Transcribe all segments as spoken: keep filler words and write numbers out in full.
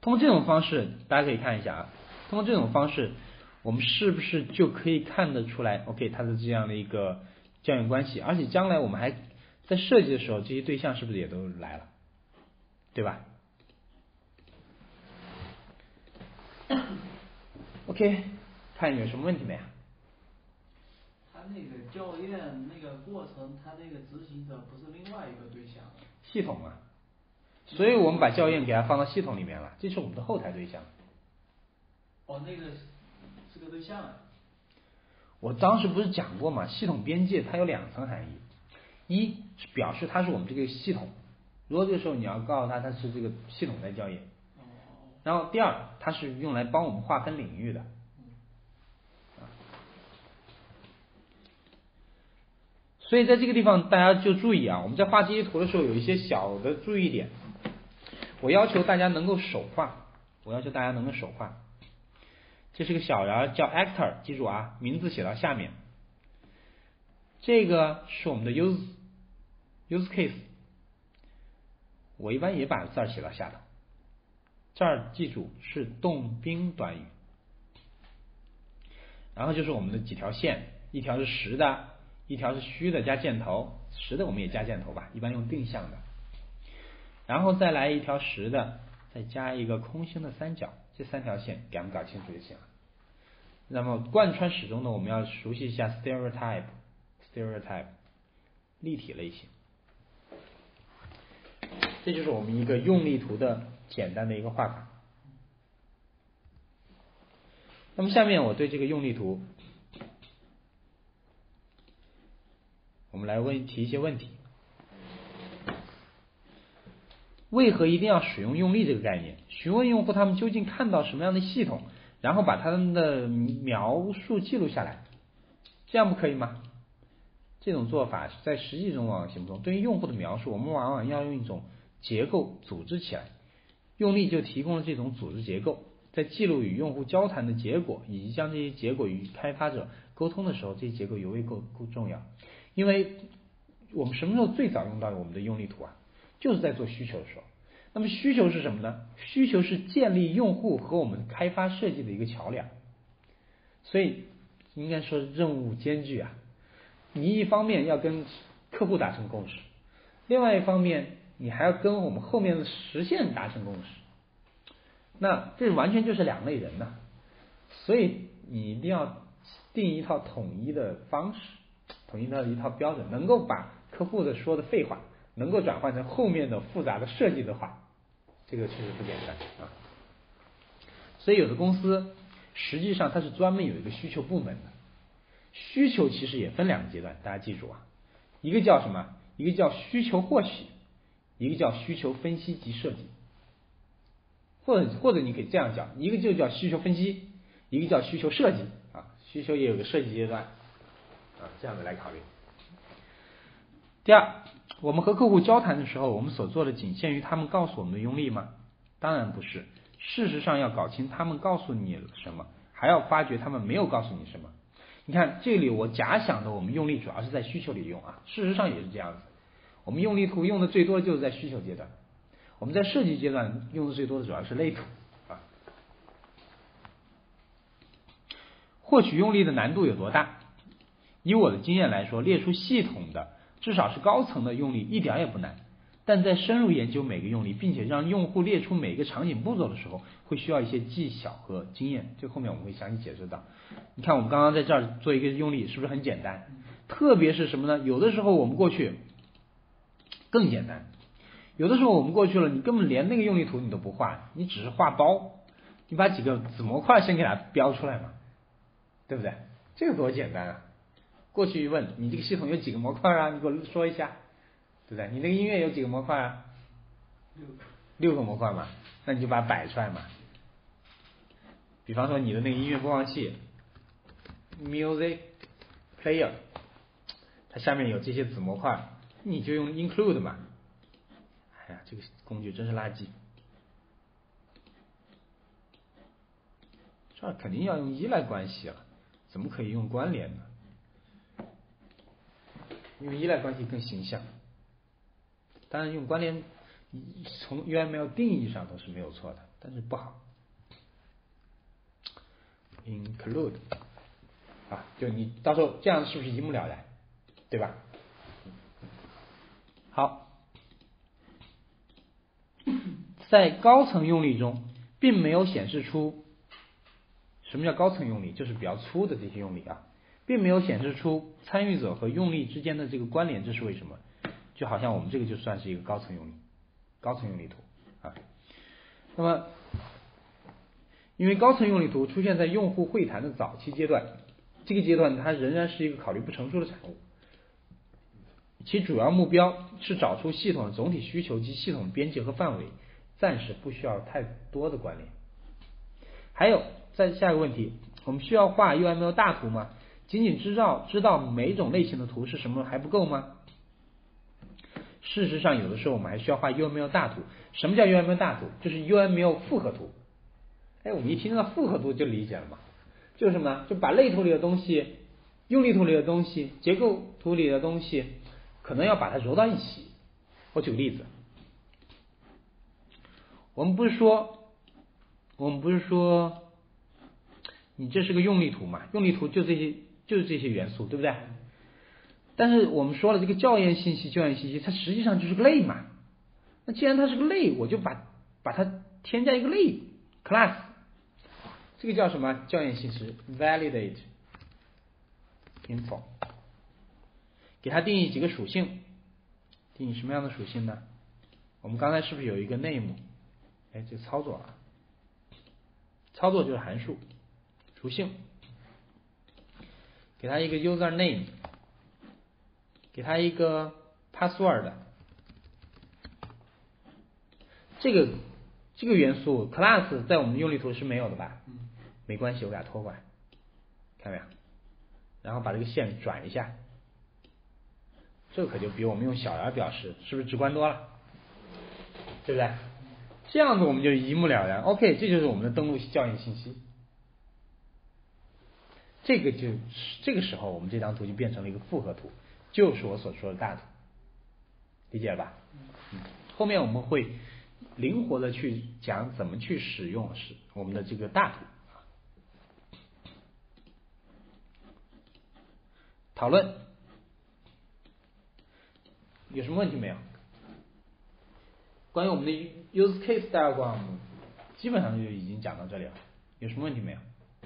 通过这种方式，大家可以看一下啊，通过这种方式，我们是不是就可以看得出来 ，OK， 它的这样的一个交易关系，而且将来我们还在设计的时候，这些对象是不是也都来了，对吧 ？OK， 看有什么问题没有？ 它那个校验那个过程，它那个执行者不是另外一个对象？ 系统啊，所以我们把校验给它放到系统里面了，这是我们的后台对象。 哦，那个是个对象啊。 我当时不是讲过嘛，系统边界它有两层含义，一是表示它是我们这个系统，如果这个时候你要告诉它它是这个系统在校验，然后第二它是用来帮我们划分领域的。所以在这个地方大家就注意啊，我们在画这些图的时候有一些小的注意点，我要求大家能够手画，我要求大家能够手画。这是个小人叫 actor， 记住啊，名字写到下面。这个是我们的 use use case， 我一般也把字儿写到下头。这儿记住是动宾短语，然后就是我们的几条线，一条是实的，一条是虚的加箭头，实的我们也加箭头吧，一般用定向的。然后再来一条实的，再加一个空心的三角，这三条线给我们搞清楚就行了。那么贯穿始终呢，我们要熟悉一下 stereotype stereotype 立体类型。这就是我们一个用力图的简单的一个画法。那么下面我对这个用力图，我们来问提一些问题。为何一定要使用用力这个概念？询问用户他们究竟看到什么样的系统，然后把他们的描述记录下来，这样不可以吗？这种做法在实际中往往行不通。对于用户的描述，我们往往要用一种结构组织起来，用力就提供了这种组织结构，在记录与用户交谈的结果，以及将这些结果与开发者沟通的时候，这些结构尤为够够重要。因为我们什么时候最早用到我们的用力图啊？就是在做需求的时候。那么需求是什么呢？需求是建立用户和我们开发设计的一个桥梁，所以应该说任务艰巨啊。你一方面要跟客户达成共识，另外一方面你还要跟我们后面的实现达成共识，那这完全就是两类人呐、啊。所以你一定要定一套统一的方式，统一的一套标准，能够把客户的说的废话能够转换成后面的复杂的设计的话，这个确实不简单啊。所以有的公司实际上它是专门有一个需求部门的，需求其实也分两个阶段，大家记住啊，一个叫什么？一个叫需求获取，一个叫需求分析及设计，或者或者你可以这样讲，一个就叫需求分析，一个叫需求设计啊，需求也有个设计阶段啊，这样子来考虑。第二，我们和客户交谈的时候，我们所做的仅限于他们告诉我们的用力吗？当然不是，事实上要搞清他们告诉你什么，还要发掘他们没有告诉你什么。你看这里我假想的我们用力主要是在需求里用啊，事实上也是这样子。我们用力图用的最多的就是在需求阶段，我们在设计阶段用的最多的主要是类图啊。获取用力的难度有多大？以我的经验来说，列出系统的至少是高层的用力一点也不难，但在深入研究每个用力，并且让用户列出每个场景步骤的时候，会需要一些技巧和经验，这后面我们会详细解释到。你看我们刚刚在这儿做一个用力是不是很简单？特别是什么呢？有的时候我们过去更简单，有的时候我们过去了，你根本连那个用力图你都不画，你只是画包，你把几个子模块先给它标出来嘛，对不对？这个多简单啊！过去一问你这个系统有几个模块啊？你给我说一下，对不对？你那个音乐有几个模块啊？ 六个， 六个模块嘛，那你就把它摆出来嘛。比方说你的那个音乐播放器 ，music player， 它下面有这些子模块，你就用 include 嘛。哎呀，这个工具真是垃圾。这儿肯定要用依赖关系了，怎么可以用关联呢？因为依赖关系更形象，当然用关联从 U M L 定义上都是没有错的，但是不好。include 啊，就你到时候这样是不是一目了然，对吧？好，在高层用例中，并没有显示出什么叫高层用例，就是比较粗的这些用例啊，并没有显示出参与者和用例之间的这个关联，这是为什么？就好像我们这个就算是一个高层用例，高层用例图啊。那么，因为高层用例图出现在用户会谈的早期阶段，这个阶段它仍然是一个考虑不成熟的产物，其主要目标是找出系统的总体需求及系统边界和范围，暂时不需要太多的关联。还有，再下一个问题，我们需要画 U M L 大图吗？仅仅知道知道每种类型的图是什么还不够吗？事实上，有的时候我们还需要画 U M L 大图。什么叫 U M L 大图？就是 U M L 复合图。哎，我们一听到复合图就理解了嘛，就是什么呢？就把类图里的东西、用例图里的东西、结构图里的东西，可能要把它揉到一起。我举个例子，我们不是说，我们不是说，你这是个用例图嘛？用例图就这些，就是这些元素，对不对？但是我们说了，这个校验信息、校验信息，它实际上就是个类嘛。那既然它是个类，我就把把它添加一个类 class， 这个叫什么？校验信息 validate info， 给它定义几个属性，定义什么样的属性呢？我们刚才是不是有一个 name？ 哎，这操作啊，操作就是函数属性，给它一个 user name。给它一个 password， 这个这个元素 class 在我们用例图是没有的吧？ 嗯， 没关系，我给它拖过来，看到没有？然后把这个线转一下，这可就比我们用小儿表示是不是直观多了？对不对？这样子我们就一目了然。OK， 这就是我们的登录校验信息。这个就这个时候，我们这张图就变成了一个复合图。就是我所说的大图，理解了吧？嗯，后面我们会灵活的去讲怎么去使用是我们的这个大图。讨论有什么问题没有？关于我们的 use case diagram 基本上就已经讲到这里了，有什么问题没有？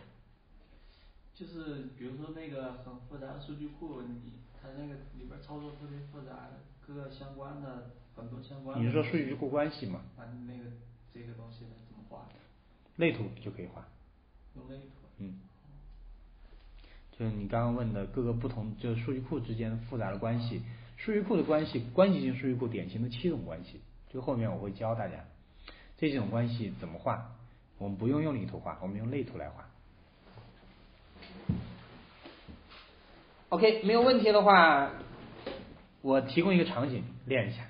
就是比如说那个很复杂的数据库，你它那个里边操作特别复杂，各个相关的很多相关的。 你是说数据库关系吗？ 啊，那个这个东西它怎么画？ 类图就可以画。 用类图。 嗯。就是你刚刚问的各个不同，就是数据库之间复杂的关系，数据库的关系，关系型数据库典型的七种关系，这个后面我会教大家这几种关系怎么画。我们不用用例图画，我们用类图来画。OK， 没有问题的话，我提供一个场景练一下，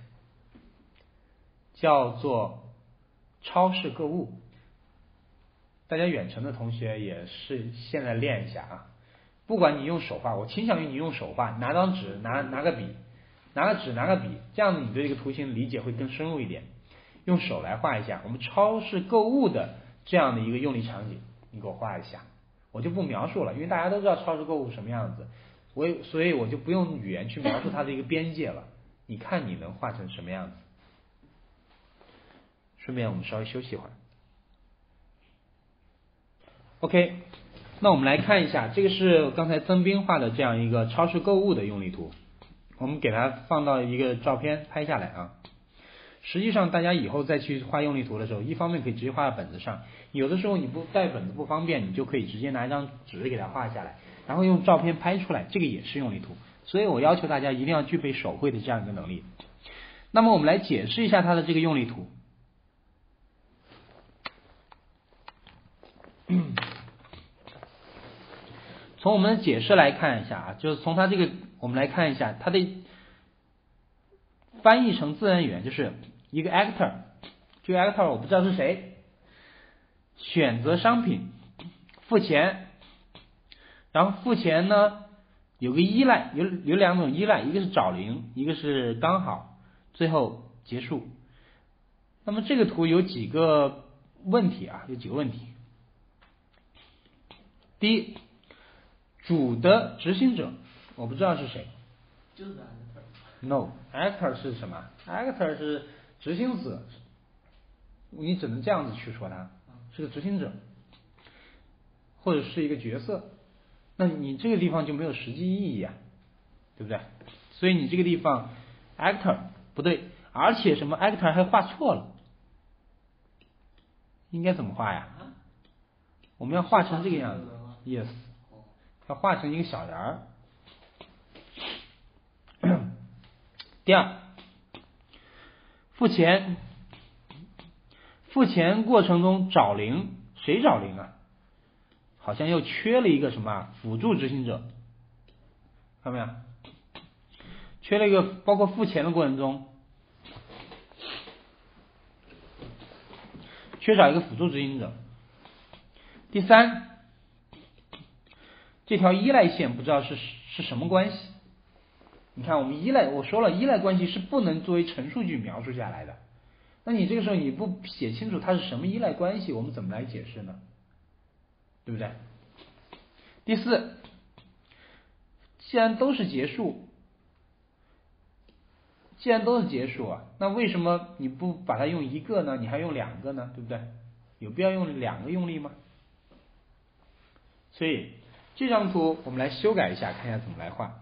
叫做超市购物。大家远程的同学也是现在练一下啊。不管你用手画，我倾向于你用手画，拿张纸，拿拿个笔，拿个纸，拿个笔，这样子你对这个图形理解会更深入一点。用手来画一下我们超市购物的这样的一个用例场景，你给我画一下。我就不描述了，因为大家都知道超市购物什么样子，我所以我就不用语言去描述它的一个边界了。你看你能画成什么样子？顺便我们稍微休息一会儿。OK， 那我们来看一下，这个是刚才曾斌画的这样一个超市购物的用例图，我们给它放到一个照片拍下来啊。实际上大家以后再去画用例图的时候，一方面可以直接画在本子上，有的时候你不带本子不方便，你就可以直接拿一张纸给它画下来，然后用照片拍出来，这个也是用例图。所以我要求大家一定要具备手绘的这样一个能力。那么我们来解释一下它的这个用例图。从我们的解释来看一下啊，就是从它这个我们来看一下它的翻译成自然语言，就是一个 actor， 这个 actor 我不知道是谁，选择商品，付钱，然后付钱呢有个依赖，有有两种依赖，一个是找零，一个是刚好，最后结束。 那么这个图有几个问题啊？有几个问题。第一，主的执行者我不知道是谁。 就是 actor。 No， actor 是什么 ？actor 是执行者，你只能这样子去说他是个执行者，或者是一个角色。那你这个地方就没有实际意义啊，对不对？所以你这个地方 actor 不对，而且什么 actor 还画错了，应该怎么画呀？我们要画成这个样子 ，yes， 要画成一个小人儿。第二，付钱，付钱过程中找零，谁找零啊？好像又缺了一个什么辅助执行者，看到没有？缺了一个，包括付钱的过程中，缺少一个辅助执行者。第三，这条依赖线不知道是是什么关系。你看，我们依赖，我说了，依赖关系是不能作为陈述句描述下来的。那你这个时候你不写清楚它是什么依赖关系，我们怎么来解释呢？对不对？第四，既然都是结束，既然都是结束啊，那为什么你不把它用一个呢？你还用两个呢？对不对？有必要用两个用力吗？所以这张图我们来修改一下，看一下怎么来画。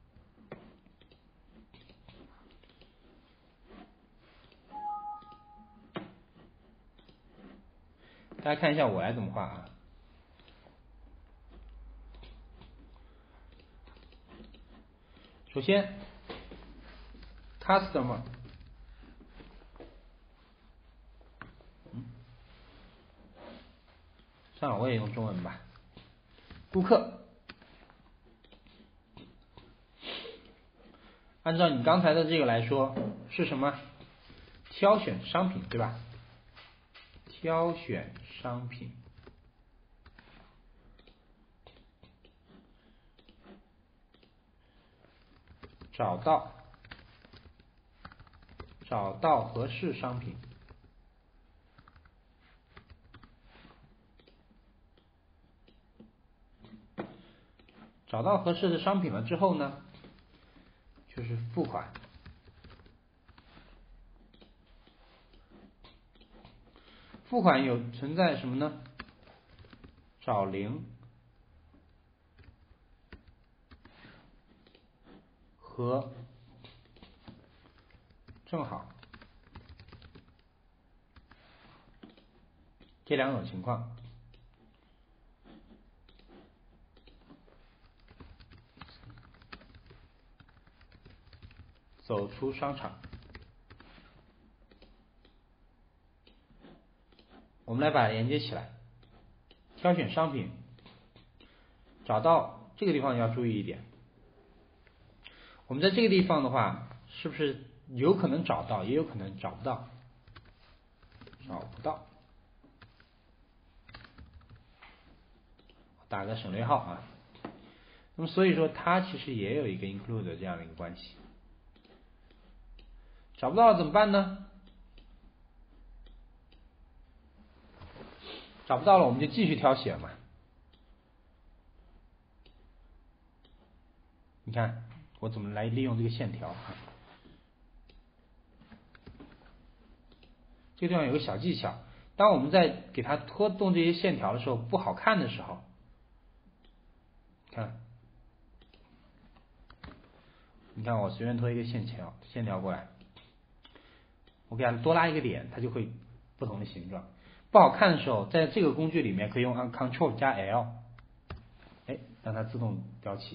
大家看一下我来怎么画啊。首先 customer， 嗯，算了，我也用中文吧。顾客，按照你刚才的这个来说是什么？挑选商品，对吧？挑选商品，找到找到合适商品，找到合适的商品了之后呢，就是付款。付款有存在什么呢？找零和正好这两种情况。走出商场。我们来把它连接起来。挑选商品，找到这个地方要注意一点。我们在这个地方的话，是不是有可能找到，也有可能找不到？找不到，打个省略号啊。那么所以说，它其实也有一个 include 这样的一个关系。找不到了怎么办呢？找不到了，我们就继续挑选嘛。你看我怎么来利用这个线条啊？这个地方有个小技巧，当我们在给它拖动这些线条的时候，不好看的时候，看，你看我随便拖一个线条，线条过来，我给它多拉一个点，它就会不同的形状。不好看的时候，在这个工具里面可以用按 Ctrl 加 L， 哎，让它自动标齐。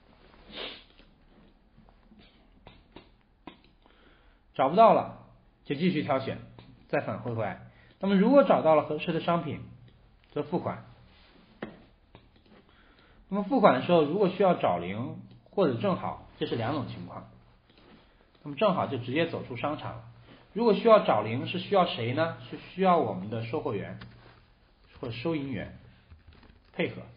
找不到了，就继续挑选，再返回回来。那么如果找到了合适的商品，则付款。那么付款的时候，如果需要找零或者正好，这是两种情况。那么正好就直接走出商场了。如果需要找零，是需要谁呢？是需要我们的售货员或者收银员配合，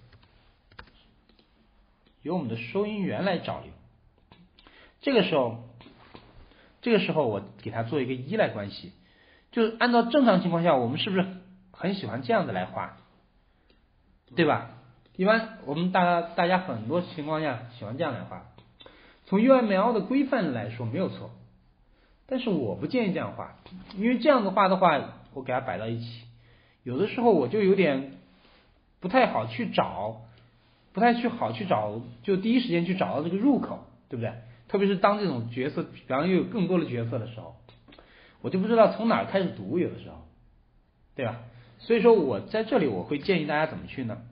由我们的收银员来找零。这个时候，这个时候我给它做一个依赖关系， 就是按照正常情况下，我们是不是很喜欢这样子来画，对吧？一般我们大家大家很多情况下喜欢这样来画。从 U M L 的规范来说没有错，但是我不建议这样画，因为这样子画的话，我给它摆到一起，有的时候我就有点不太好去找，不太去好去找，就第一时间去找到这个入口，对不对？特别是当这种角色，比方又有更多的角色的时候，我就不知道从哪儿开始读，有的时候，对吧？所以说我在这里我会建议大家怎么去呢？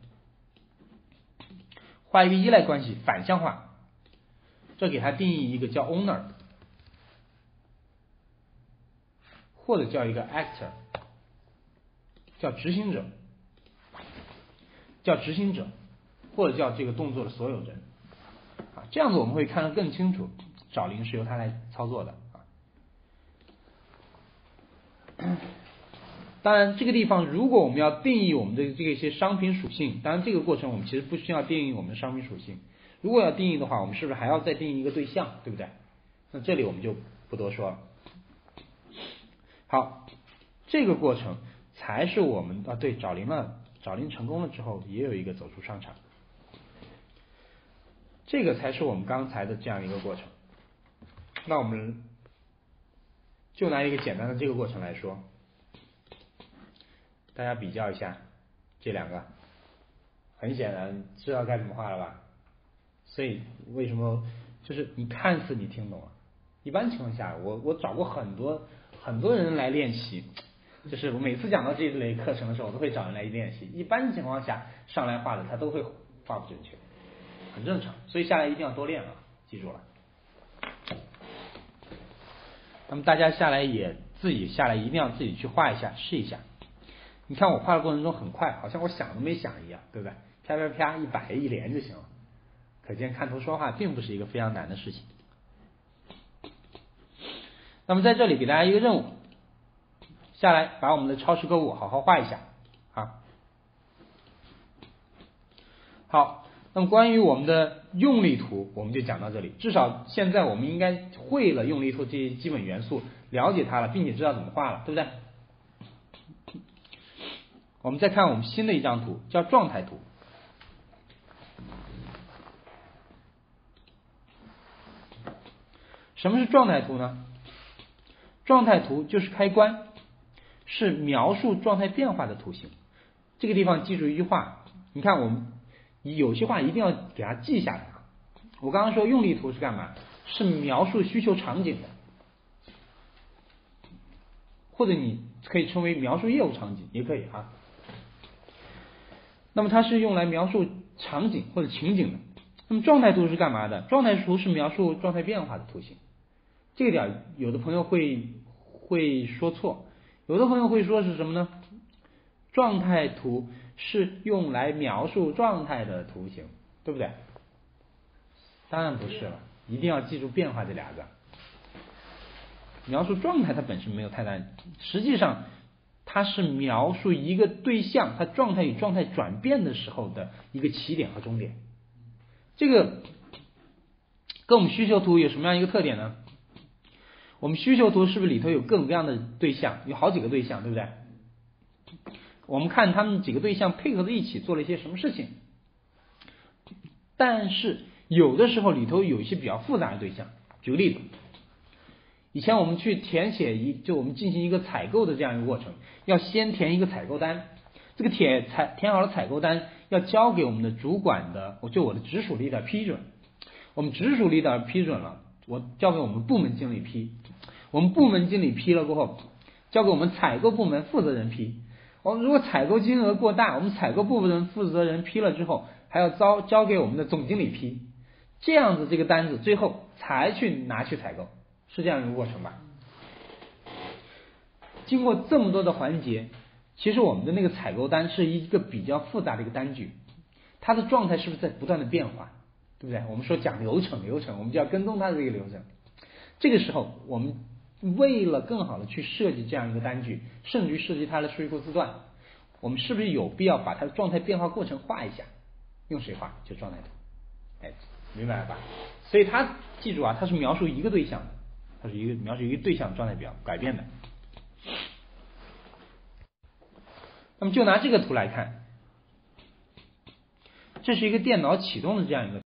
画一个依赖关系，反向化，这给它定义一个叫 owner， 或者叫一个 actor， 叫执行者，叫执行者，或者叫这个动作的所有人啊，这样子我们会看得更清楚，找零是由它来操作的啊。当然，这个地方如果我们要定义我们的这个一些商品属性，当然这个过程我们其实不需要定义我们的商品属性。如果要定义的话，我们是不是还要再定义一个对象，对不对？那这里我们就不多说了。好，这个过程才是我们啊，对，找零了，找零成功了之后，也有一个走出商场，这个才是我们刚才的这样一个过程。那我们就拿一个简单的这个过程来说。大家比较一下这两个，很显然知道该怎么画了吧？所以为什么就是你看似你听懂了，一般情况下，我我找过很多很多人来练习，就是我每次讲到这一类课程的时候，我都会找人来练习。一般情况下上来画的他都会画不准确，很正常，所以下来一定要多练啊，记住了。那么大家下来也自己下来一定要自己去画一下，试一下。你看我画的过程中很快，好像我想都没想一样，对不对？啪啪啪一摆一连就行了。可见看图说话并不是一个非常难的事情。那么在这里给大家一个任务，下来把我们的超时购物好好画一下啊。好，那么关于我们的用力图我们就讲到这里，至少现在我们应该会了用力图这些基本元素，了解它了，并且知道怎么画了，对不对？我们再看我们新的一张图，叫状态图。什么是状态图呢？状态图就是开关，是描述状态变化的图形。这个地方记住一句话，你看我们有些话一定要给它记下来。我刚刚说用力图是干嘛？是描述需求场景的，或者你可以称为描述业务场景，也可以啊。那么它是用来描述场景或者情景的。那么状态图是干嘛的？状态图是描述状态变化的图形。这个点有的朋友会会说错，有的朋友会说是什么呢？状态图是用来描述状态的图形，对不对？当然不是了，一定要记住变化这俩字。描述状态它本身没有太大，实际上它是描述一个对象它状态与状态转变的时候的一个起点和终点。这个跟我们需求图有什么样一个特点呢？我们需求图是不是里头有各种各样的对象，有好几个对象，对不对？我们看他们几个对象配合在一起做了一些什么事情，但是有的时候里头有一些比较复杂的对象。举个例子，以前我们去填写一就我们进行一个采购的这样一个过程，要先填一个采购单，这个填采填好了采购单要交给我们的主管的，就我的直属领导批准，我们直属领导批准了，我交给我们部门经理批，我们部门经理批了过后，交给我们采购部门负责人批。我们如果采购金额过大，我们采购部门负责人批了之后，还要交交给我们的总经理批，这样子这个单子最后才去拿去采购，是这样一个过程吧？经过这么多的环节，其实我们的那个采购单是一个比较复杂的一个单据，它的状态是不是在不断的变化，对不对？我们说讲流程流程，我们就要跟踪它的这个流程。这个时候我们为了更好的去设计这样一个单据，甚至于设计它的数据库字段，我们是不是有必要把它的状态变化过程画一下？用谁画？就状态图。哎，明白了吧？所以它记住啊，它是描述一个对象，它是一个描述一个对象状态表改变的。 那么就拿这个图来看，这是一个电脑启动的这样一个